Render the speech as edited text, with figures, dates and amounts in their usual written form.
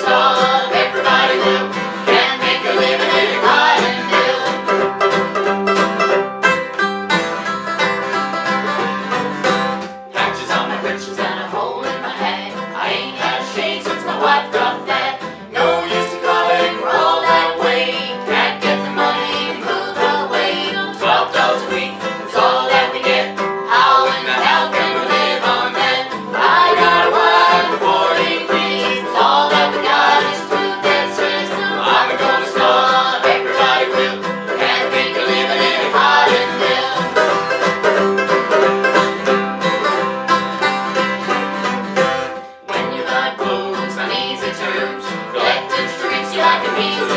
starve, everybody will. Can't make a living living high and ill. Patches on my britches and a hole in my hat. I ain't had a shave since my wife got that. No use to Colic, we're all that way. Can't get the money, move away. $12 a week, that's all that we get. How in the hell can we live on that? I got a wife with 40 kids. All that we got is food that's rich. I'm gonna starve, everybody will. Can't make a living living high and ill. When you got clothes on easy terms, collecting streets you like a piece